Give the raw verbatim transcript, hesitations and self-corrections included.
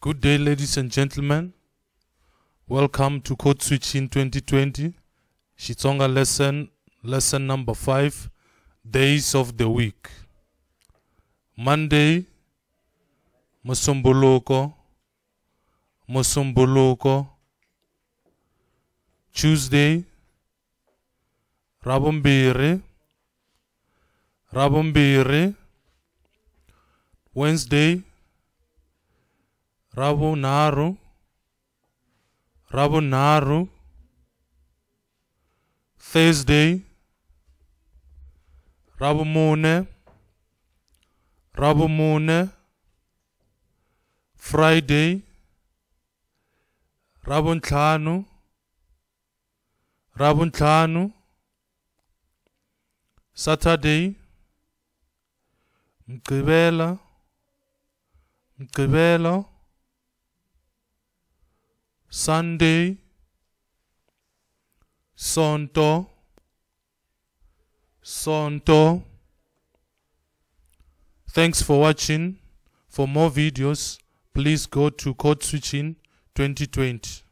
Good day, ladies and gentlemen. Welcome to Code Switching twenty twenty, Xitsonga lesson, lesson number five, days of the week. Monday, Musumbuluko, Musumbuluko. Tuesday, Rabumbiri, Rabumbiri. Wednesday, Rabunaru, Rabunaru. Thursday, Rabumune, Rabumune. Friday, Rabuntlanu, Rabuntlanu. Saturday, Mgqibelo, Mgqibelo. Sunday, Sonto, Sonto. Thanks for watching. For more videos, please go to Code Switching twenty twenty.